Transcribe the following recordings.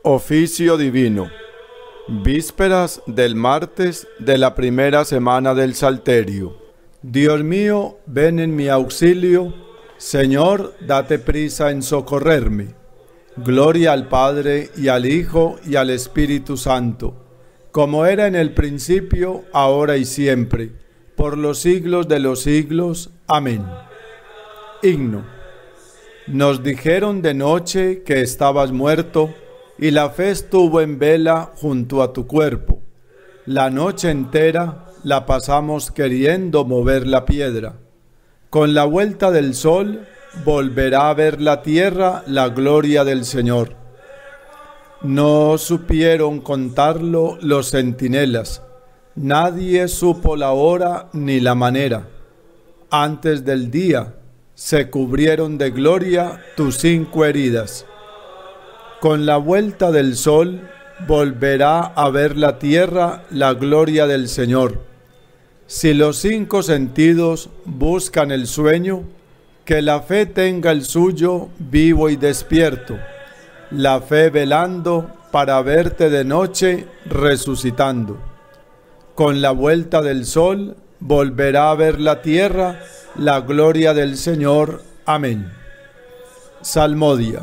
Oficio Divino. Vísperas del martes de la primera semana del Salterio. Dios mío, ven en mi auxilio. Señor, date prisa en socorrerme. Gloria al Padre, y al Hijo, y al Espíritu Santo, como era en el principio, ahora y siempre, por los siglos de los siglos. Amén. Himno. Nos dijeron de noche que estabas muerto, y la fe estuvo en vela junto a tu cuerpo. La noche entera la pasamos queriendo mover la piedra. Con la vuelta del sol volverá a ver la tierra la gloria del Señor. No supieron contarlo los centinelas, nadie supo la hora ni la manera. Antes del día se cubrieron de gloria tus 5 heridas. Con la vuelta del sol volverá a ver la tierra la gloria del Señor. Si los 5 sentidos buscan el sueño, que la fe tenga el suyo vivo y despierto, la fe velando para verte de noche resucitando. Con la vuelta del sol volverá a ver la tierra la gloria del Señor. Amén. Salmodia.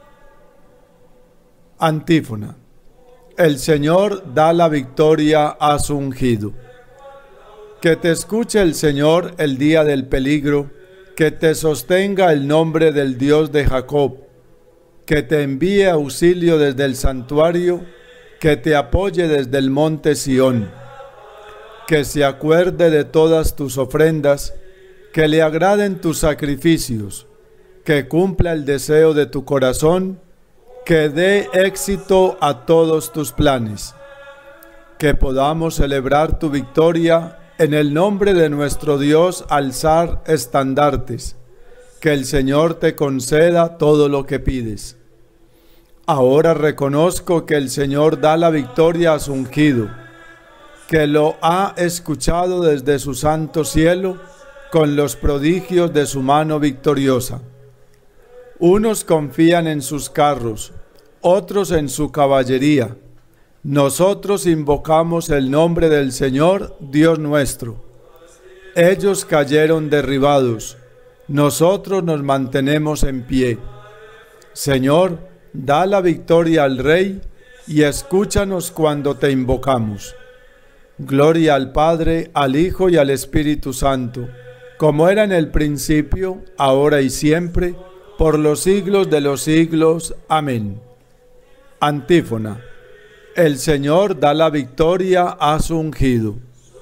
Antífona. El Señor da la victoria a su ungido. Que te escuche el Señor el día del peligro, que te sostenga el nombre del Dios de Jacob, que te envíe auxilio desde el santuario, que te apoye desde el monte Sión, que se acuerde de todas tus ofrendas, que le agraden tus sacrificios, que cumpla el deseo de tu corazón, que dé éxito a todos tus planes, que podamos celebrar tu victoria en el nombre de nuestro Dios, alzar estandartes, que el Señor te conceda todo lo que pides. Ahora reconozco que el Señor da la victoria a su ungido, que lo ha escuchado desde su santo cielo con los prodigios de su mano victoriosa. Unos confían en sus carros, otros en su caballería. Nosotros invocamos el nombre del Señor, Dios nuestro. Ellos cayeron derribados, nosotros nos mantenemos en pie. Señor, da la victoria al Rey y escúchanos cuando te invocamos. Gloria al Padre, al Hijo y al Espíritu Santo, como era en el principio, ahora y siempre, por los siglos de los siglos. Amén. Antífona. El Señor da la victoria a su ungido.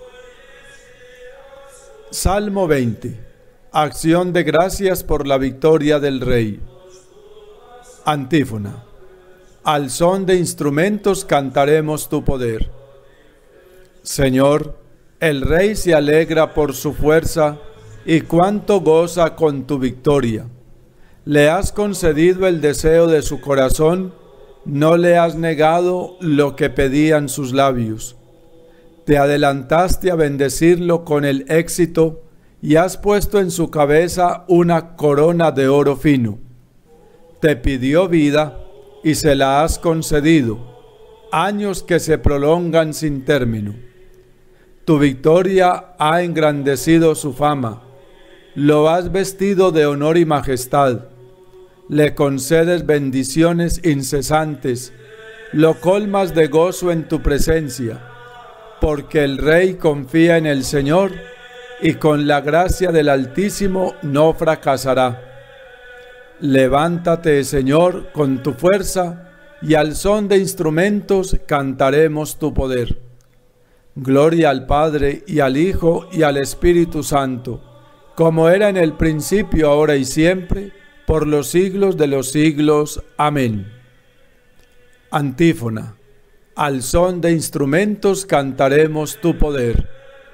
Salmo 20. Acción de gracias por la victoria del Rey. Antífona. Al son de instrumentos cantaremos tu poder. Señor, el Rey se alegra por su fuerza y cuánto goza con tu victoria. Le has concedido el deseo de su corazón, no le has negado lo que pedían sus labios. Te adelantaste a bendecirlo con el éxito y has puesto en su cabeza una corona de oro fino. Te pidió vida y se la has concedido, años que se prolongan sin término. Tu victoria ha engrandecido su fama, lo has vestido de honor y majestad. Le concedes bendiciones incesantes, lo colmas de gozo en tu presencia, porque el Rey confía en el Señor y con la gracia del Altísimo no fracasará. Levántate, Señor, con tu fuerza, y al son de instrumentos cantaremos tu poder. Gloria al Padre, y al Hijo, y al Espíritu Santo, como era en el principio, ahora y siempre, por los siglos de los siglos. Amén. Antífona. Al son de instrumentos cantaremos tu poder.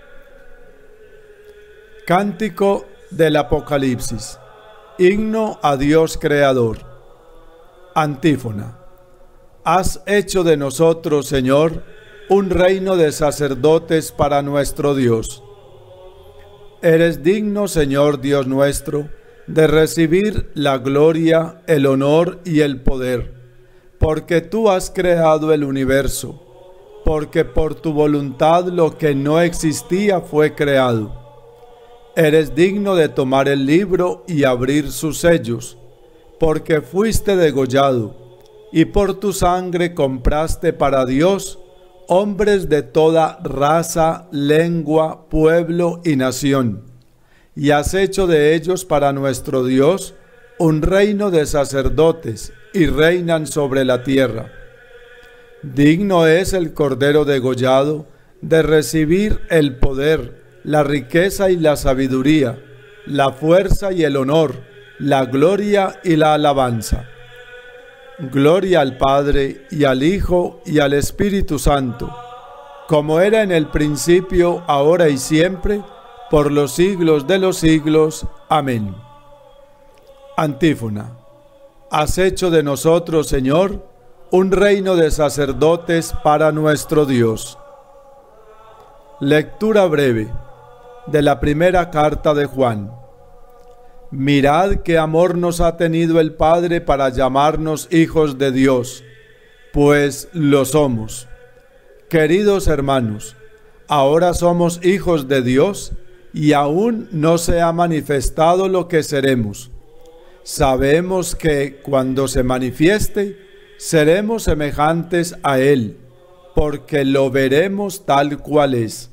Cántico del Apocalipsis. Himno a Dios Creador. Antífona. Has hecho de nosotros, Señor, un reino de sacerdotes para nuestro Dios. Eres digno, Señor Dios nuestro, de recibir la gloria, el honor y el poder, porque tú has creado el universo, porque por tu voluntad lo que no existía fue creado. Eres digno de tomar el libro y abrir sus sellos, porque fuiste degollado, y por tu sangre compraste para Dios hombres de toda raza, lengua, pueblo y nación, y has hecho de ellos para nuestro Dios un reino de sacerdotes, y reinan sobre la tierra. Digno es el Cordero degollado de recibir el poder, la riqueza y la sabiduría, la fuerza y el honor, la gloria y la alabanza. Gloria al Padre, y al Hijo, y al Espíritu Santo, como era en el principio, ahora y siempre, por los siglos de los siglos. Amén. Antífona. Has hecho de nosotros, Señor, un reino de sacerdotes para nuestro Dios. Lectura breve de la primera carta de Juan. Mirad qué amor nos ha tenido el Padre para llamarnos hijos de Dios, pues lo somos. Queridos hermanos, ahora somos hijos de Dios y aún no se ha manifestado lo que seremos. Sabemos que cuando se manifieste, seremos semejantes a Él, porque lo veremos tal cual es.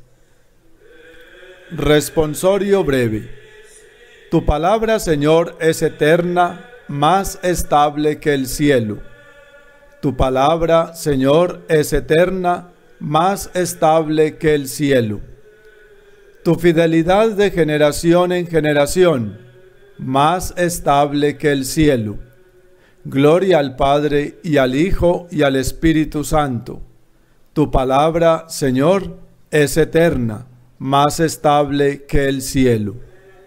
Responsorio breve. Tu palabra, Señor, es eterna, más estable que el cielo. Tu palabra, Señor, es eterna, más estable que el cielo. Tu fidelidad de generación en generación, más estable que el cielo. Gloria al Padre, y al Hijo, y al Espíritu Santo. Tu palabra, Señor, es eterna, más estable que el cielo.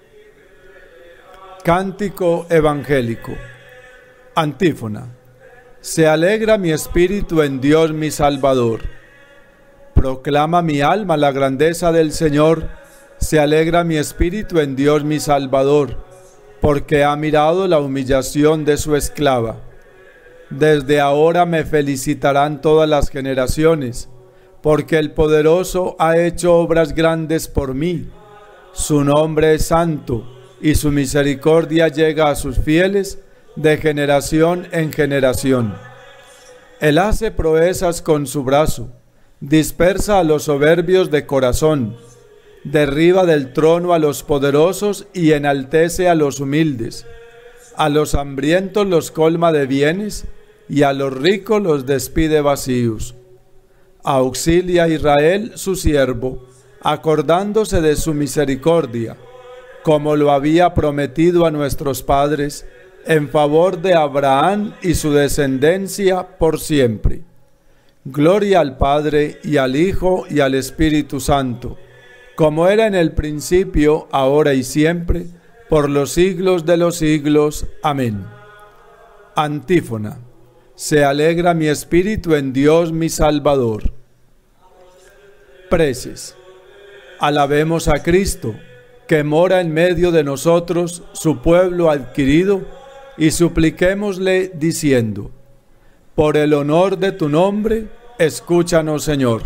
Cántico evangélico. Antífona. Se alegra mi espíritu en Dios mi Salvador. Proclama mi alma la grandeza del Señor. Se alegra mi espíritu en Dios mi Salvador, porque ha mirado la humillación de su esclava. Desde ahora me felicitarán todas las generaciones, porque el Poderoso ha hecho obras grandes por mí. Su nombre es santo, y su misericordia llega a sus fieles de generación en generación. Él hace proezas con su brazo, dispersa a los soberbios de corazón, derriba del trono a los poderosos y enaltece a los humildes. A los hambrientos los colma de bienes, y a los ricos los despide vacíos. Auxilia a Israel su siervo, acordándose de su misericordia, como lo había prometido a nuestros padres, en favor de Abraham y su descendencia por siempre. Gloria al Padre, y al Hijo, y al Espíritu Santo, como era en el principio, ahora y siempre, por los siglos de los siglos. Amén. Antífona. Se alegra mi espíritu en Dios mi Salvador. Preces. Alabemos a Cristo, que mora en medio de nosotros, su pueblo adquirido, y supliquémosle diciendo: por el honor de tu nombre, escúchanos, Señor.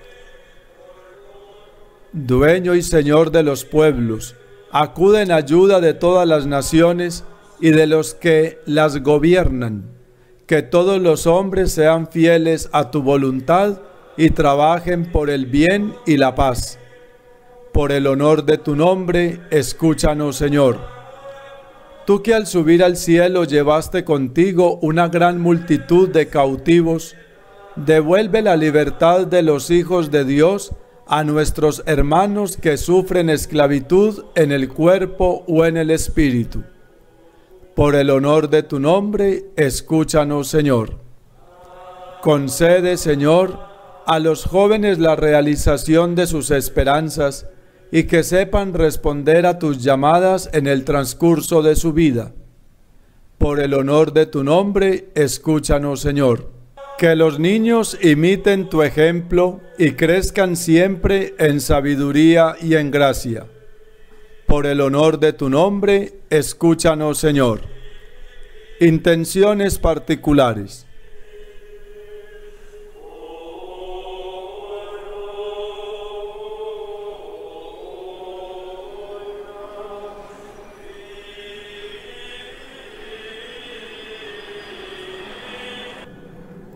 Dueño y Señor de los pueblos, acude en ayuda de todas las naciones y de los que las gobiernan. Que todos los hombres sean fieles a tu voluntad y trabajen por el bien y la paz. Por el honor de tu nombre, escúchanos, Señor. Tú que al subir al cielo llevaste contigo una gran multitud de cautivos, devuelve la libertad de los hijos de Dios a nuestros hermanos que sufren esclavitud en el cuerpo o en el espíritu. Por el honor de tu nombre, escúchanos, Señor. Concede, Señor, a los jóvenes la realización de sus esperanzas y que sepan responder a tus llamadas en el transcurso de su vida. Por el honor de tu nombre, escúchanos, Señor. Que los niños imiten tu ejemplo y crezcan siempre en sabiduría y en gracia. Por el honor de tu nombre, escúchanos, Señor. Intenciones particulares.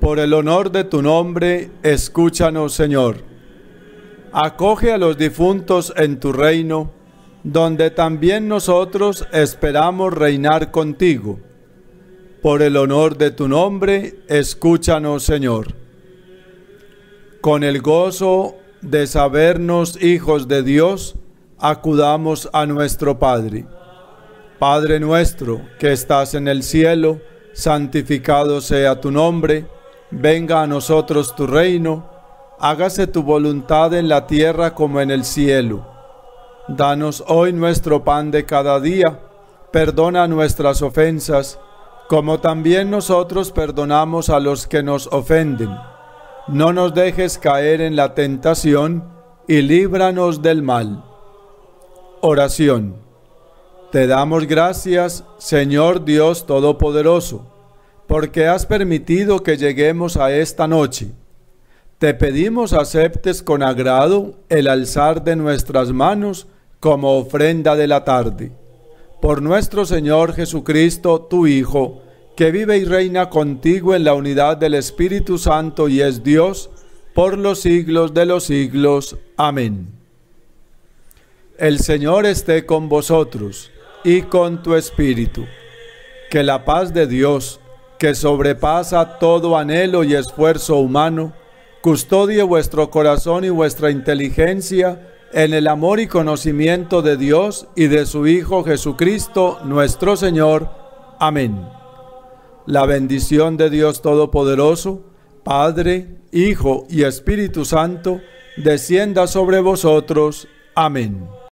Por el honor de tu nombre, escúchanos, Señor. Acoge a los difuntos en tu reino, donde también nosotros esperamos reinar contigo. Por el honor de tu nombre, escúchanos, Señor. Con el gozo de sabernos hijos de Dios, acudamos a nuestro Padre. Padre nuestro, que estás en el cielo, santificado sea tu nombre. Venga a nosotros tu reino. Hágase tu voluntad en la tierra como en el cielo. Danos hoy nuestro pan de cada día. Perdona nuestras ofensas, como también nosotros perdonamos a los que nos ofenden. No nos dejes caer en la tentación, y líbranos del mal. Oración. Te damos gracias, Señor Dios Todopoderoso, porque has permitido que lleguemos a esta noche. Te pedimos aceptes con agrado el alzar de nuestras manos como ofrenda de la tarde. Por nuestro Señor Jesucristo, tu Hijo, que vive y reina contigo en la unidad del Espíritu Santo y es Dios, por los siglos de los siglos. Amén. El Señor esté con vosotros y con tu espíritu. Que la paz de Dios, que sobrepasa todo anhelo y esfuerzo humano, custodie vuestro corazón y vuestra inteligencia en el amor y conocimiento de Dios y de su Hijo Jesucristo, nuestro Señor. Amén. La bendición de Dios Todopoderoso, Padre, Hijo y Espíritu Santo, descienda sobre vosotros. Amén.